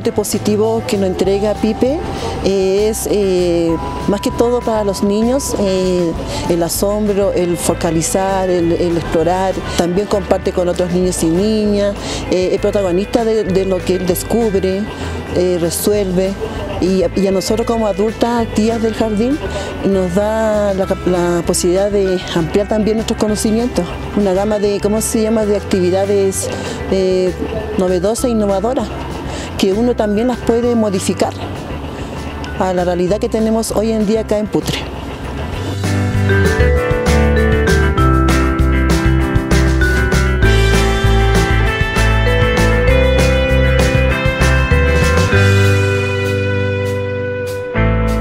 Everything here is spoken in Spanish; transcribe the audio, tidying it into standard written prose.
aporte positivo que nos entrega Pipe es más que todo para los niños, el asombro, el focalizar, el explorar. También comparte con otros niños y niñas, es protagonista de lo que él descubre, resuelve. Y a nosotros como adultas, tías del jardín, nos da la posibilidad de ampliar también nuestros conocimientos. Una gama de, de actividades novedosas e innovadoras, que uno también las puede modificar a la realidad que tenemos hoy en día acá en Putre.